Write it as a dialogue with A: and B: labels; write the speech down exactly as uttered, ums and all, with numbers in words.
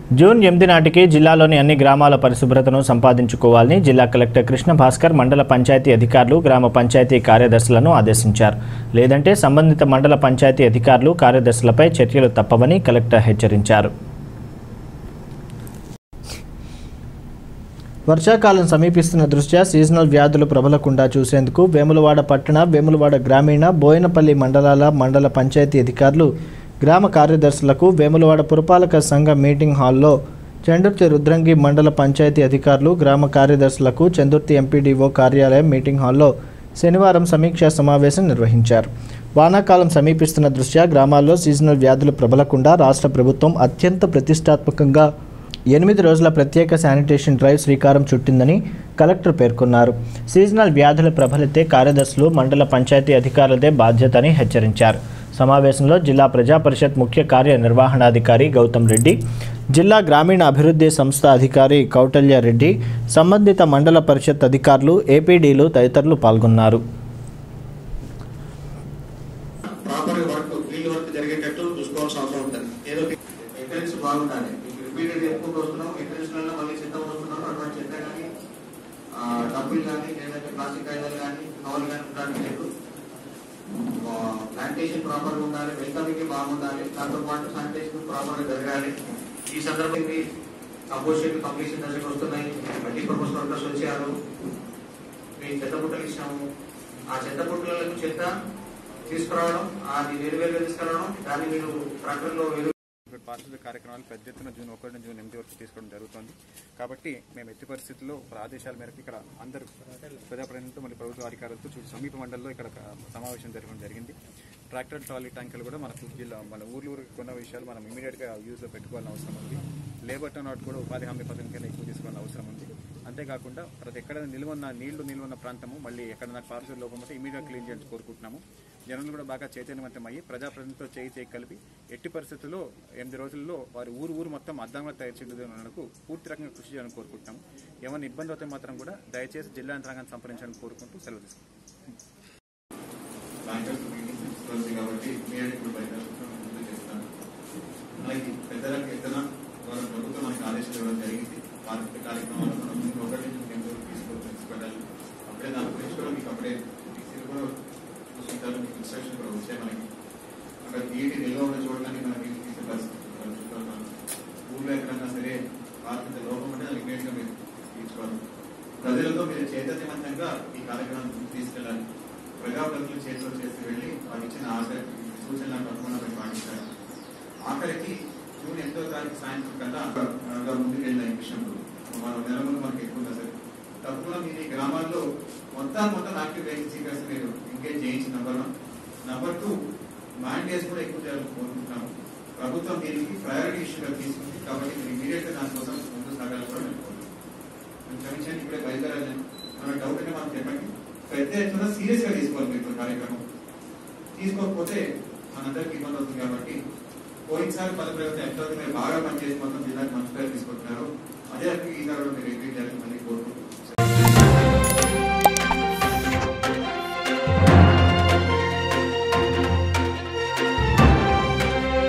A: June ఎనిమిది నాటికి జిల్లాలోని అన్ని గ్రామాల పరిశుభ్రతను సంపాదించుకోవాలని జిల్లా కలెక్టర్ కృష్ణ భాస్కర్ మండల పంచాయతీ అధికారులు గ్రామ పంచాయతీ కార్యదర్శులను ఆదేశించారు. లేదంటే సంబంధిత మండల పంచాయతీ అధికారులు కార్యదర్శులపై చర్యలు తప్పవని కలెక్టర్ హెచ్చరించారు. వర్షాకాలం సమీపిస్తున్న దృష్ట్యా సీజనల్ వ్యాధులు ప్రబలకుండా చూసేందుకు వేములవాడ పట్టణ, వేములవాడ గ్రామీణ, బోయినపల్లి మండలాల మండల పంచాయతీ అధికారులు గ్రామ కార్యదర్శులకు వేములవాడ పురపాలక సంఘ మీటింగ్ హాల్లో చెందుర్తి రుద్రంగి మండల పంచాయతీ అధికారులు గ్రామ కార్యదర్శులకు చెందుర్తి ఎంపీడీఓ కార్యాలయం మీటింగ్ హాల్లో శనివారం సమీక్షా సమావేశం నిర్వహించారు. వానాకాలం సమీపిస్తున్న దృష్ట్యా గ్రామాల్లో సీజనల్ వ్యాధులు ప్రబలకుండా రాష్ట్ర ప్రభుత్వం అత్యంత ప్రతిష్టాత్మకంగా ఎనిమిది రోజుల ప్రత్యేక శానిటేషన్ డ్రైవ్ శ్రీకారం చుట్టిందని కలెక్టర్ పేర్కొన్నారు. సీజనల్ వ్యాధులు ప్రబలితే కార్యదర్శులు మండల పంచాయతీ అధికారులదే బాధ్యతని హెచ్చరించారు. సమావేశంలో జిల్లా ప్రజా పరిషత్ ముఖ్య కార్యనిర్వహణాధికారి గౌతమ్ రెడ్డి, జిల్లా గ్రామీణ అభివృద్ధి సంస్థ అధికారి కౌటల్య రెడ్డి, సంబంధిత మండల పరిషత్ అధికారులు, ఏపీడీలు తదితరులు పాల్గొన్నారు.
B: శానిటేషన్ ప్రాపర్గా ఉండాలి, వెల్కమింగ్ బాగుండాలి, దాంతో పాటు శానిటేషన్ ప్రాపర్గా జరగాలి. ఈ సందర్భంగా కంపోజిషన్ కంప్లీషన్ దశకు వస్తున్నాయి. మల్టీ పర్పస్ వర్కర్స్ వచ్చారు. మీ చెత్త బుట్టలు ఇచ్చాము. ఆ చెత్త బుట్టలకు చెత్త తీసుకురావడం, అది వేరువేరుగా తీసుకురావడం, దాన్ని మీరు ట్రాక్టర్లో
C: పారిశుద్ధ్య కార్యక్రమాలు పెద్ద ఎత్తున జూన్ ఒకటి జూన్ ఎనిమిది వరకు తీసుకోవడం జరుగుతుంది. కాబట్టి మేము ఎట్టి పరిస్థితుల్లో ఆదేశాల మేరకు ఇక్కడ అందరూ ప్రజాప్రతినిధులతో మరియు ప్రభుత్వ అధికారులతో చూసి సమీప మండలంలో ఇక్కడ సమావేశం జరగడం జరిగింది. ట్రాక్టర్ ట్రాలీ ట్యాంకులు కూడా మనకు జిల్లా మన ఊర్లు ఊరికి కొన్న విషయాలు మనం ఇమీడియట్గా యూజ్లో పెట్టుకోవాల్సిన అవసరం ఉంది. లేబర్ టర్న్ అవుట్ కూడా ఉపాధి హామీ పథకం కింద ఎక్కువ తీసుకోవాల్సిన అవసరం ఉంది. అంతేకాకుండా ప్రతి ఎక్కడైనా నిల్వన్న నీళ్లు నిల్వన్న ప్రాంతము మళ్ళీ ఎక్కడైనా పారిశుద్ధ్య లోపం అయితే ఇమీడియట్ క్లీన్ చేయాలని కోరుకుంటున్నాము. జనాలు కూడా బాగా చైతన్యవంతమయ్యి ప్రజాప్రతినిధులతో చేయి చేయి కలిపి ఎట్టి పరిస్థితుల్లో ఎనిమిది రోజుల్లో వారి ఊరు ఊరు మొత్తం అద్దంగా తయారు చేయడానికి పూర్తి రకంగా కృషి చేయాలని కోరుకుంటున్నాము. ఏమైనా ఇబ్బంది అవుతే మాత్రం కూడా దయచేసి జిల్లా యంత్రాంగాన్ని సంప్రదించాలని కోరుకుంటూ సెలవు తీసుకుంటాం.
B: ఇన్స్ట్రక్షన్ కూడా వచ్చాయి. మనకి అక్కడ నీటి నిల్వ ఉన్న చూడడానికి మనం నీళ్ళు తీసే పరిస్థితి ఊళ్ళో ఎక్కడన్నా సరే పారిశుద్ధ్య లోపం ఉంటే అది ఇమీడియట్ గా మీరు తీర్చుకోవాలి. ప్రజలతో మీరు చైతన్యవంతంగా ఈ కార్యక్రమం తీసుకెళ్ళాలి. ప్రజాప్రతినిధులు చేతిలో చేసి వెళ్ళి వారికి ఇచ్చిన ఆశ సూచనలను అనుగుణంగా పాటించాలి. ఆఖరికి జూన్ ఎనిమిదో తారీఖు సాయంత్రం కన్నా ముందుకు వెళ్ళిన ఈ విషయంలో మన నెల ముందు మనకి ఎక్కువ ఉంది. సరే తప్పకుండా మీరు ఈ గ్రామాల్లో మొత్తం మొత్తం యాక్టివ్ వేకెన్సీకర్స్ మీరు ఎంగేజ్ చేయించి number one. Number two mandates కూడా ఎక్కువ చేయాలని కోరుకుంటున్నాము. ప్రభుత్వం దీనికి ప్రయారిటీ ఇష్యూగా తీసుకుంది కాబట్టి మీరు ఇమీడియట్ గా దానికోసం ముందు సాగాలని కూడా నేను కోరుకుంటున్నాను. క్షమించండి, ఇప్పుడే బయలుదేరాలి. మన డౌట్ అంటే మనం చెప్పండి. పెద్ద ఎత్తున సీరియస్ గా తీసుకోవాలి మీరు కార్యక్రమం. తీసుకోకపోతే మనందరికి ఇబ్బంది అవుతుంది. కాబట్టి పోయినసారి పది ప్రగతి ఎట్లా మీరు బాగా పనిచేసి మొత్తం జిల్లాకి మంచి పేరు తీసుకుంటున్నారు. అదే ఈసారి మీరు